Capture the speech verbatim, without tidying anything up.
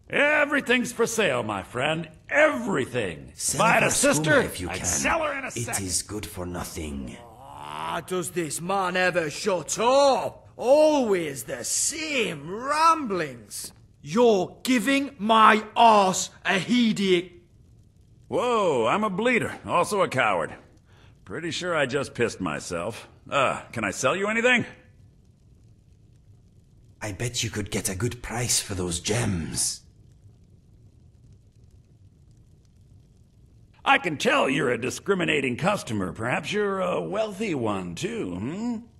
Everything's for sale, my friend. Everything. Sell If I had her a sister, skooma if you I'd can. sell her in a It second. is good for nothing. Ah, does this man ever shut up? Always the same ramblings. You're giving my arse a headache. Whoa, I'm a bleeder, also a coward. Pretty sure I just pissed myself. Uh, can I sell you anything? I bet you could get a good price for those gems. I can tell you're a discriminating customer. Perhaps you're a wealthy one, too, hmm?